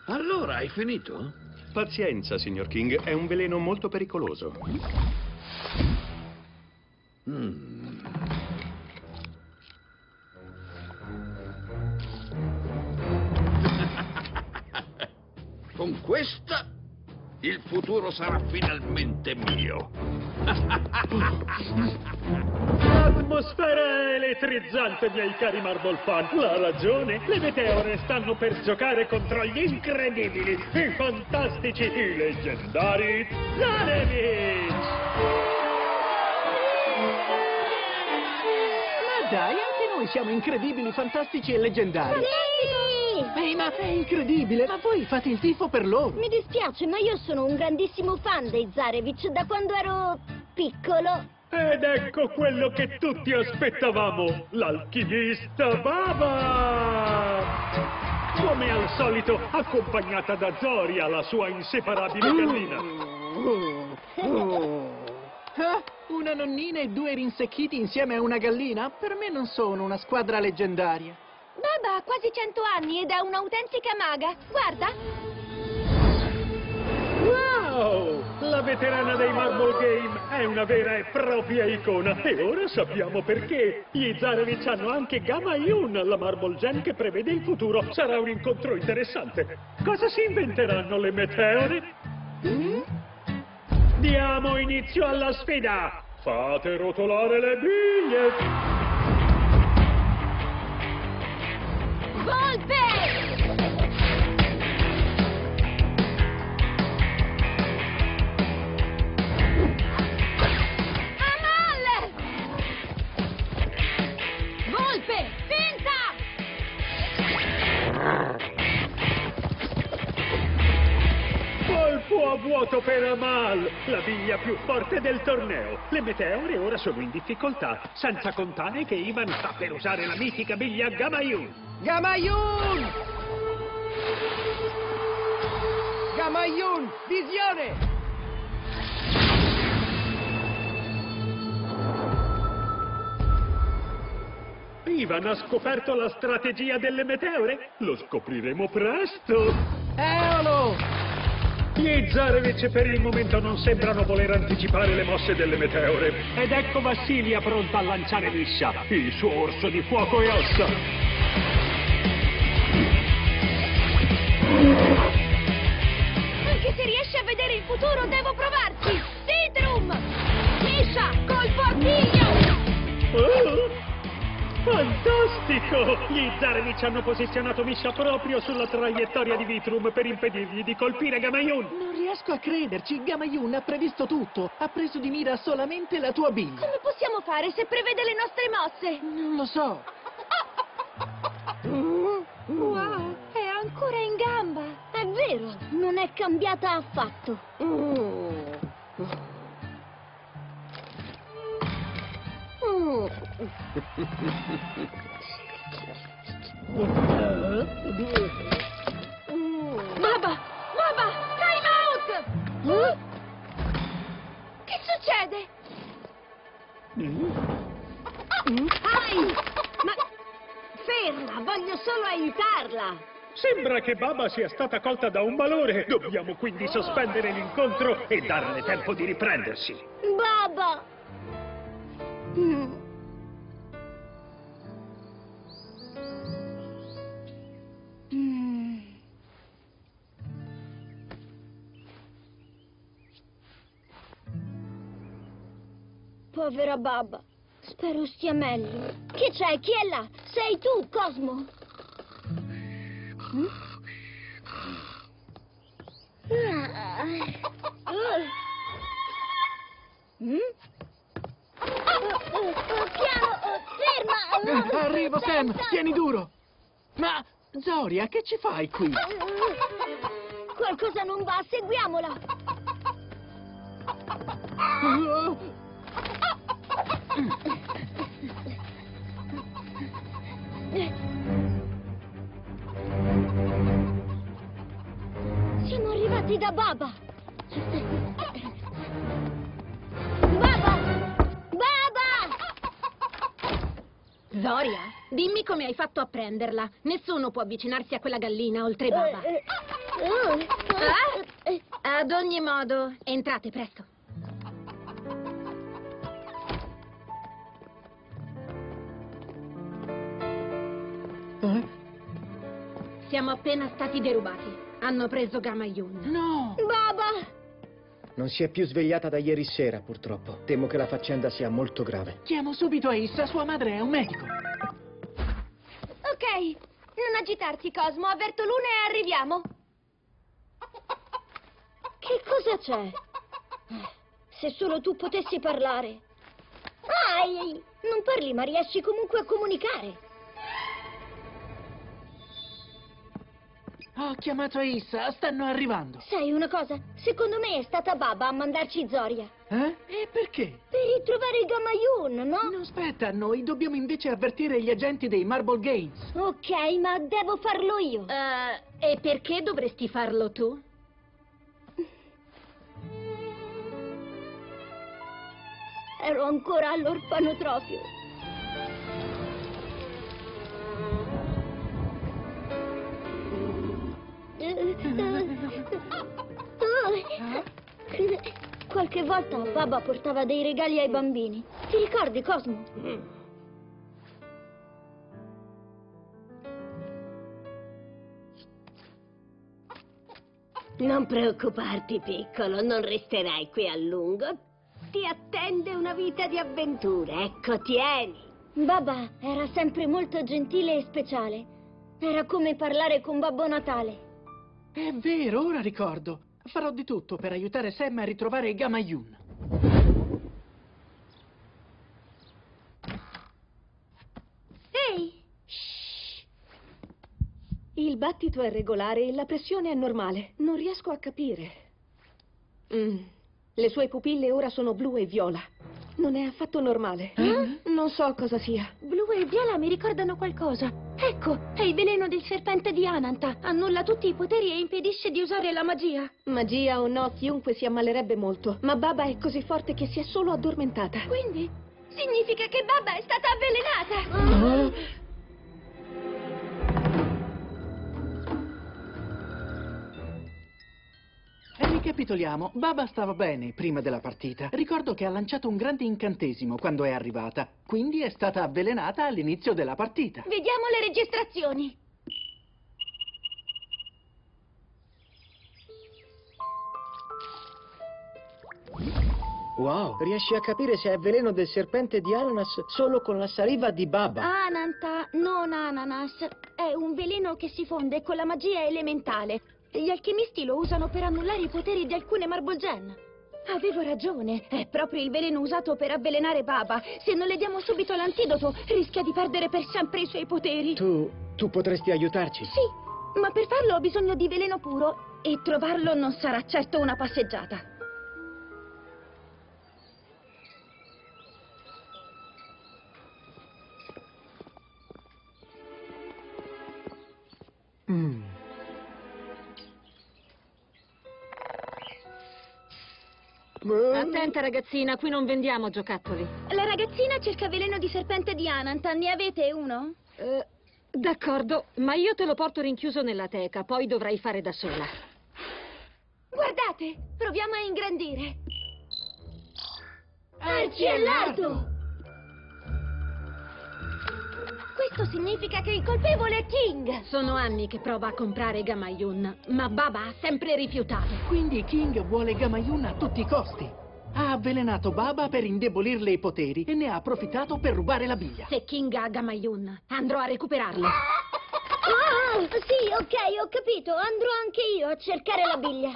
Allora, hai finito? Pazienza, signor King, è un veleno molto pericoloso. Con questa, il futuro sarà finalmente mio. Atmosfera elettrizzante, miei cari Marble Fan. La ragione? Le meteore stanno per giocare contro gli incredibili, i fantastici, i leggendari Zarevich! Ma dai, anche noi siamo incredibili, fantastici e leggendari. Ehi, ma è incredibile, ma voi fate il tifo per loro. Mi dispiace, ma io sono un grandissimo fan dei Zarevich da quando ero piccolo. Ed ecco quello che tutti aspettavamo, l'alchimista Baba! Come al solito, accompagnata da Zoria, la sua inseparabile gallina. Ah, una nonnina e due rinsecchiti insieme a una gallina? Per me non sono una squadra leggendaria. Baba ha quasi 100 anni ed è un'autentica maga. Guarda! Wow! La veterana dei Marble Game è una vera e propria icona. E ora sappiamo perché. Gli Zarevich hanno anche Gamayun, la Marble Gem che prevede il futuro. Sarà un incontro interessante. Cosa si inventeranno le meteore? Diamo inizio alla sfida! Fate rotolare le biglie! Volpe! Amal! Volpe! Finta! Colpo a vuoto per Amal, la biglia più forte del torneo. Le meteore ora sono in difficoltà, senza contare che Ivan sta per usare la mitica biglia Gamayun. Gamayun! Gamayun! Visione! Ivan ha scoperto la strategia delle meteore? Lo scopriremo presto. Eolo! Gli Zarevich per il momento non sembrano voler anticipare le mosse delle meteore. Ed ecco Vassilia pronta a lanciare Misha, il suo orso di fuoco e ossa. Anche se riesci a vedere il futuro, devo provarci! Sidrum! Misha, colpo a pigno! Oh, fantastico! Gli Zarevich hanno posizionato Misha proprio sulla traiettoria di Vitrum per impedirgli di colpire Gamayun. Non riesco a crederci, Gamayun ha previsto tutto. Ha preso di mira solamente la tua biglia. Come possiamo fare se prevede le nostre mosse? Non lo so. Wow, è ancora in gamba! È vero, non è cambiata affatto. Baba! Baba! Time out! Che succede? Ai! Ma... ferma! Voglio solo aiutarla! Sembra che Baba sia stata colta da un malore. Dobbiamo quindi sospendere l'incontro e darle tempo di riprendersi. Baba! Povera Baba. Spero stia meglio. Chi c'è? Chi è là? Sei tu, Cosmo? Piano, ferma! Arrivo, Sam, tieni duro. Ma, Zoria, che ci fai qui? Qualcosa non va, seguiamola! Siamo arrivati da Baba! Baba! Baba! Zoria, dimmi come hai fatto a prenderla. Nessuno può avvicinarsi a quella gallina oltre Baba. Ad ogni modo, entrate presto. Siamo appena stati derubati. Hanno preso Gamma Yun. No! Baba! Non si è più svegliata da ieri sera, purtroppo. Temo che la faccenda sia molto grave. Chiamo subito Issa, sua madre è un medico. Ok, non agitarti, Cosmo. Avverto Luna e arriviamo. Che cosa c'è? Se solo tu potessi parlare. Non parli, ma riesci comunque a comunicare. Ho chiamato Issa, stanno arrivando. Sai una cosa? Secondo me è stata Baba a mandarci Zoria. E perché? Per ritrovare il Gamma Yun, no? No, aspetta, noi dobbiamo invece avvertire gli agenti dei Marble Games. Ok, ma devo farlo io. E perché dovresti farlo tu? Ero ancora all'orfanotrofio. Qualche volta Baba portava dei regali ai bambini. Ti ricordi, Cosmo? Non preoccuparti, piccolo, non resterai qui a lungo. Ti attende una vita di avventure, ecco, tieni. Baba era sempre molto gentile e speciale. Era come parlare con Babbo Natale. È vero, ora ricordo. Farò di tutto per aiutare Sam a ritrovare Gamma Yun. Ehi! Il battito è regolare e la pressione è normale. Non riesco a capire. Le sue pupille ora sono blu e viola. Non è affatto normale. Non so cosa sia. Blu e viola mi ricordano qualcosa. Ecco, è il veleno del serpente di Ananta. Annulla tutti i poteri e impedisce di usare la magia. Magia o no, chiunque si ammalerebbe molto. Ma Baba è così forte che si è solo addormentata. Quindi significa che Baba è stata avvelenata. Ricapitoliamo, Baba stava bene prima della partita. Ricordo che ha lanciato un grande incantesimo quando è arrivata, quindi è stata avvelenata all'inizio della partita. Vediamo le registrazioni. Wow, riesci a capire se è veleno del serpente di ananas solo con la saliva di Baba. Ananta, non ananas. È un veleno che si fonde con la magia elementale. Gli alchimisti lo usano per annullare i poteri di alcune Marble Gen. Avevo ragione, è proprio il veleno usato per avvelenare Baba. Se non le diamo subito l'antidoto, rischia di perdere per sempre i suoi poteri. Tu potresti aiutarci? Sì, ma per farlo ho bisogno di veleno puro e trovarlo non sarà certo una passeggiata. Attenta, ragazzina, qui non vendiamo giocattoli. La ragazzina cerca veleno di serpente di Ananta. Ne avete uno? D'accordo, ma io te lo porto rinchiuso nella teca, poi dovrai fare da sola. Guardate, proviamo a ingrandire. Arci all'alto! Questo significa che il colpevole è King. Sono anni che prova a comprare Gamma Yun, ma Baba ha sempre rifiutato. Quindi King vuole Gamma Yun a tutti i costi. Ha avvelenato Baba per indebolirle i poteri e ne ha approfittato per rubare la biglia. Se King ha Gamma Yun, andrò a recuperarlo. Sì, ok, ho capito. Andrò anche io a cercare la biglia.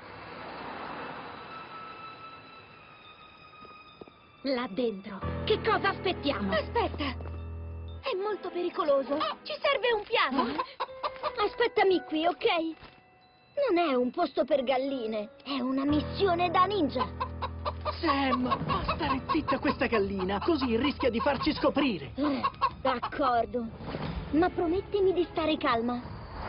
Là dentro. Che cosa aspettiamo? Aspetta. È molto pericoloso. Ci serve un piano. Aspettami qui, ok? Non è un posto per galline. È una missione da ninja. Sam, fa stare zitta questa gallina, così rischia di farci scoprire. D'accordo. Ma promettimi di stare calma.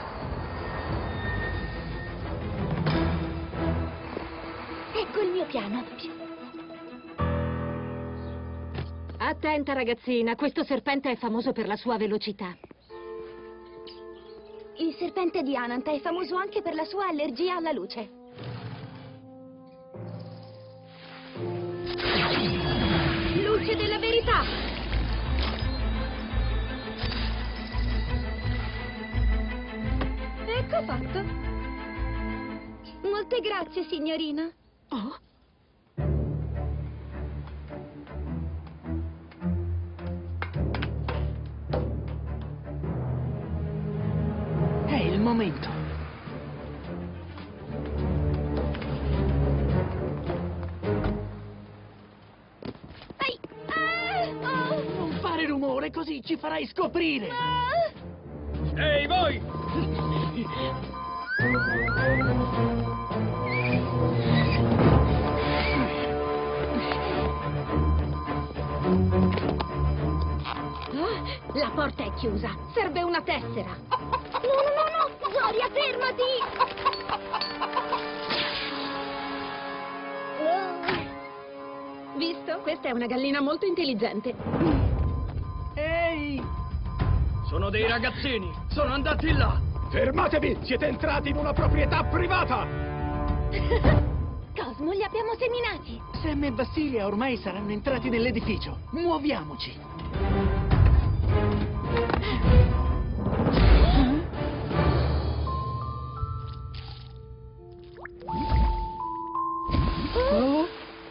Ecco il mio piano. Attenta, ragazzina, questo serpente è famoso per la sua velocità. Il serpente di Ananta è famoso anche per la sua allergia alla luce. Luce della verità! Ecco fatto. Molte grazie, signorina. Oh? È il momento. Ai! Oh! Non fare rumore, così ci farai scoprire. Ehi, voi! La porta è chiusa. Serve una tessera. No! Zoria, fermati! Visto? Questa è una gallina molto intelligente. Ehi! Sono dei ragazzini. Sono andati là. Fermatevi! Siete entrati in una proprietà privata! Cosmo, li abbiamo seminati. Sam e Vassilia ormai saranno entrati nell'edificio. Muoviamoci. Oh?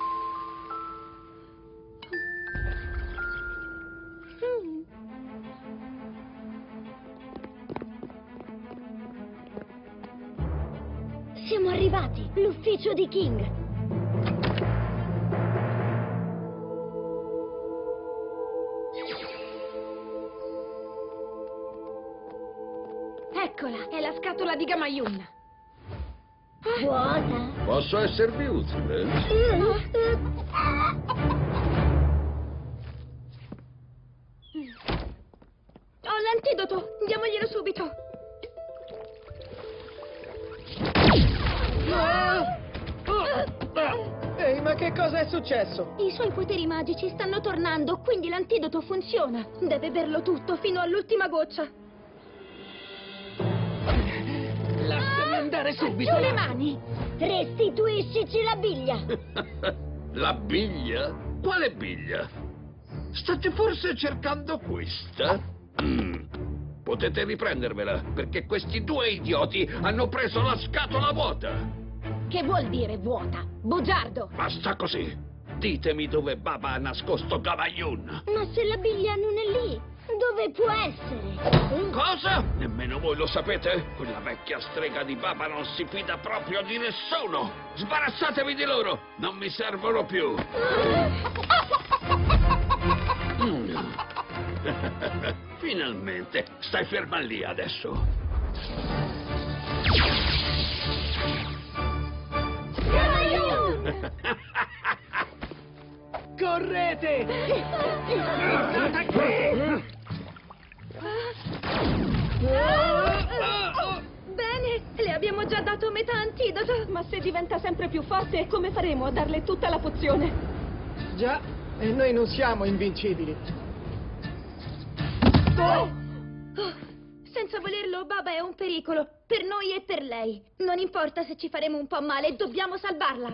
Siamo arrivati. L'ufficio di King. Eccola, è la scatola di Gamayun. Vuota? Posso esservi utile? Ho l'antidoto, diamoglielo subito. Ehi, ma che cosa è successo? I suoi poteri magici stanno tornando, quindi l'antidoto funziona. Deve berlo tutto, fino all'ultima goccia. Lasciami andare subito. Giù le mani! Restituiscici la biglia! La biglia? Quale biglia? State forse cercando questa? Potete riprendervela, perché questi due idioti hanno preso la scatola vuota. Che vuol dire vuota? Bugiardo! Basta così. Ditemi dove Baba ha nascosto Gamayun. Ma se la biglia non è lì, dove può essere? Cosa? Nemmeno voi lo sapete? Quella vecchia strega di Baba non si fida proprio di nessuno. Sbarazzatevi di loro, non mi servono più. Finalmente. Stai ferma lì adesso. Correte! Bene, le abbiamo già dato metà antidoto. Ma se diventa sempre più forte, come faremo a darle tutta la pozione? Già, e noi non siamo invincibili. Senza volerlo, Baba è un pericolo. Per noi e per lei. Non importa se ci faremo un po' male, dobbiamo salvarla.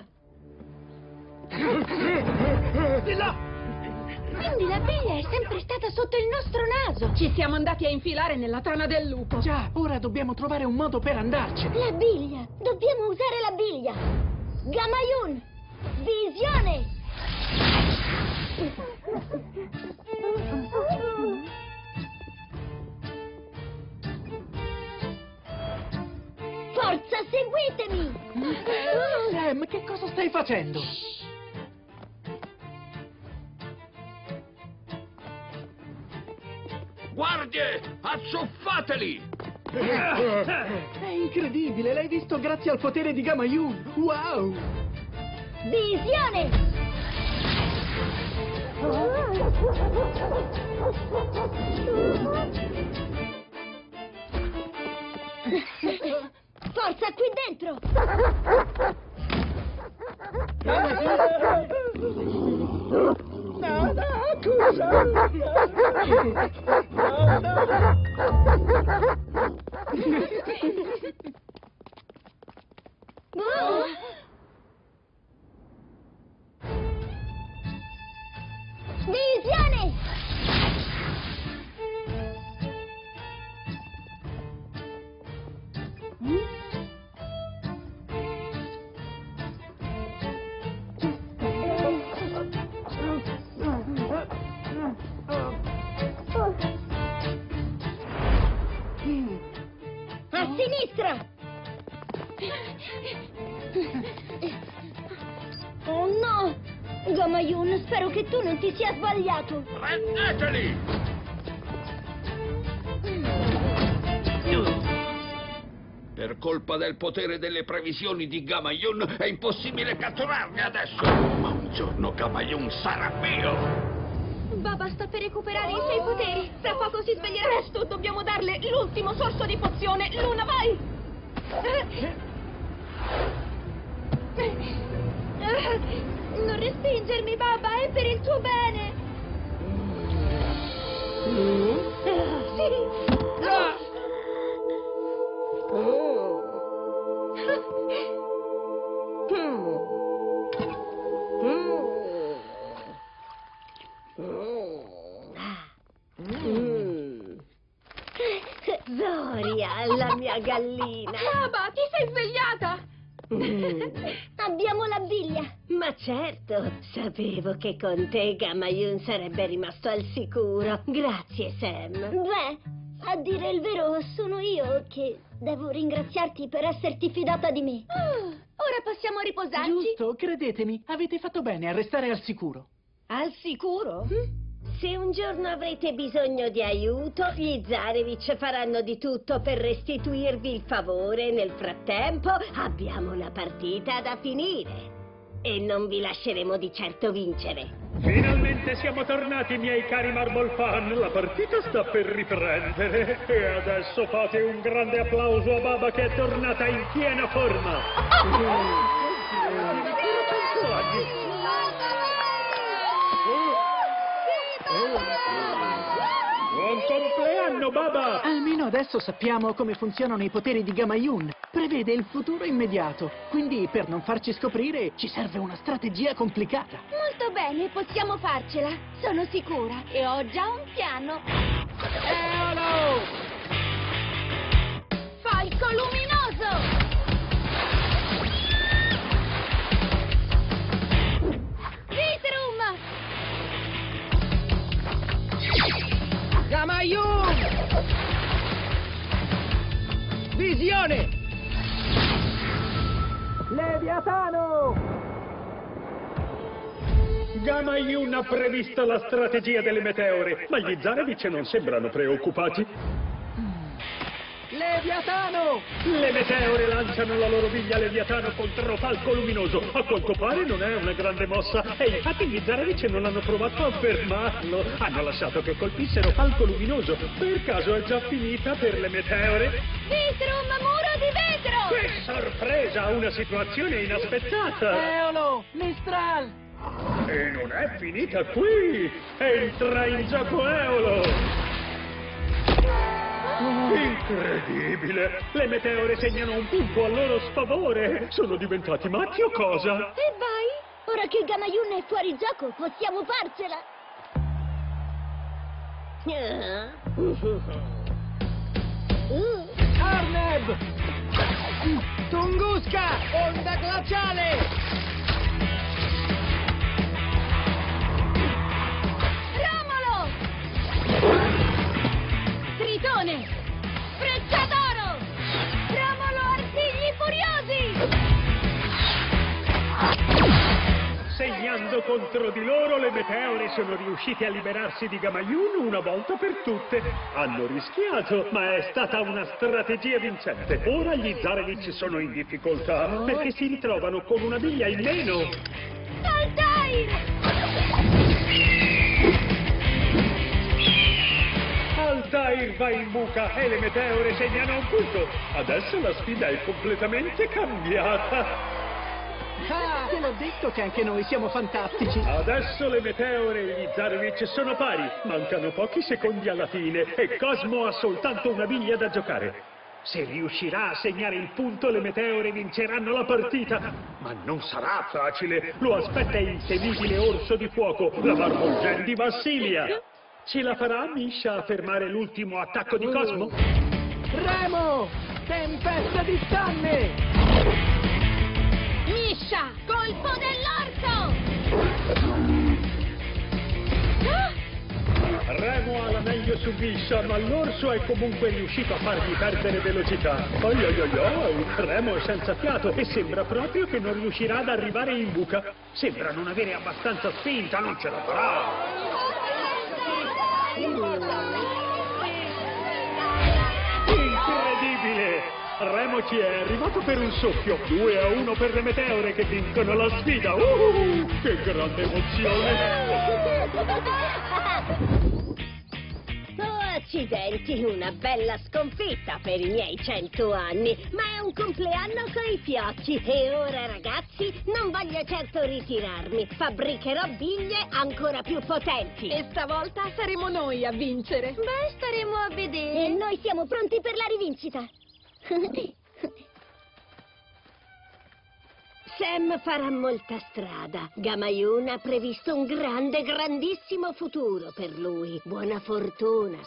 Di là! Quindi la biglia è sempre stata sotto il nostro naso. Ci siamo andati a infilare nella tana del lupo. Già, ora dobbiamo trovare un modo per andarcene. La biglia! Dobbiamo usare la biglia! Gamayun! Visione! Forza, seguitemi! Sam, che cosa stai facendo? Guardie, azzuffateli! È incredibile, l'hai visto grazie al potere di Gamayun. Wow! Visione! Forza, qui dentro! sinistra! Oh no! Gamayun, spero che tu non ti sia sbagliato! Prendeteli! Per colpa del potere delle previsioni di Gamayun è impossibile catturarmi adesso! Ma un giorno Gamayun sarà mio! Baba sta per recuperare i suoi poteri. Tra poco si sveglierà. Presto, dobbiamo darle l'ultimo sorso di pozione. Luna, vai! Non respingermi, Baba, è per il tuo bene. Sì. Zoria, la mia gallina. Baba, ti sei svegliata? Abbiamo la biglia. Ma certo, sapevo che con te Gamayun sarebbe rimasto al sicuro. Grazie, Sam. Beh, a dire il vero, sono io che devo ringraziarti per esserti fidata di me. Ora possiamo riposarci? Giusto, credetemi, avete fatto bene a restare al sicuro. Al sicuro? Se un giorno avrete bisogno di aiuto, gli Zarevich faranno di tutto per restituirvi il favore. Nel frattempo abbiamo una partita da finire e non vi lasceremo di certo vincere. Finalmente siamo tornati, miei cari Marble Fan. La partita sta per riprendere. E adesso fate un grande applauso a Baba che è tornata in piena forma. Buon compleanno, Baba! Almeno adesso sappiamo come funzionano i poteri di Gamayun. Prevede il futuro immediato. Quindi, per non farci scoprire, ci serve una strategia complicata. Molto bene, possiamo farcela. Sono sicura e ho già un piano. Eolo! Falco luminoso! Vitrum! Gamayun! Visione! Leviatano! Gamayun ha previsto la strategia delle meteore, ma gli Zarevich non sembrano preoccupati. Leviatano! Le meteore lanciano la loro biglia Leviatano contro Falco Luminoso. A quanto pare non è una grande mossa e infatti gli Zarevich non hanno provato a fermarlo. Hanno lasciato che colpissero Falco Luminoso. Per caso è già finita per le meteore? Vitrum, muro di vetro! Che sorpresa! Una situazione inaspettata! Eolo! Mistral! E non è finita qui! Entra in gioco Eolo! Incredibile! Le meteore segnano un punto a loro sfavore! Sono diventati matti o cosa? E vai! Ora che Gamayun è fuori gioco, possiamo farcela! Arneb! Tunguska! Onda glaciale! Romolo! Tritone! Frecciatoro! Romolo artigli furiosi! Segnando contro di loro, le meteore sono riuscite a liberarsi di Gamayun una volta per tutte. Hanno rischiato, ma è stata una strategia vincente. Ora gli Zarevich sono in difficoltà, perché si ritrovano con una biglia in meno. Altair! Altair va in buca e le meteore segnano un punto. Adesso la sfida è completamente cambiata. Ah, te l'ho detto che anche noi siamo fantastici. Adesso le meteore e gli Zarevich sono pari. Mancano pochi secondi alla fine e Cosmo ha soltanto una biglia da giocare. Se riuscirà a segnare il punto, le meteore vinceranno la partita. Ma non sarà facile. Lo aspetta il temibile orso di fuoco, la Marble Gen di Vassilia. Ce la farà Misha a fermare l'ultimo attacco di Cosmo? Remo! Tempesta di stanne! Misha, colpo dell'orso! Ah! Remo ha la meglio su Biscia, ma l'orso è comunque riuscito a fargli perdere velocità. Oi, oi, oi, oi. Remo è senza fiato e sembra proprio che non riuscirà ad arrivare in buca. Sembra non avere abbastanza spinta, non ce la farà. Incredibile! Remo ci è arrivato per un soffio. 2-1 per le meteore che vincono la sfida. Che grande emozione! Oh, accidenti, una bella sconfitta per i miei 100 anni. Ma è un compleanno coi fiocchi. E ora, ragazzi, non voglio certo ritirarmi. Fabbricherò biglie ancora più potenti. E stavolta saremo noi a vincere. Beh, staremo a vedere. E noi siamo pronti per la rivincita. Sam farà molta strada. Gamayun ha previsto un grandissimo futuro per lui. Buona fortuna,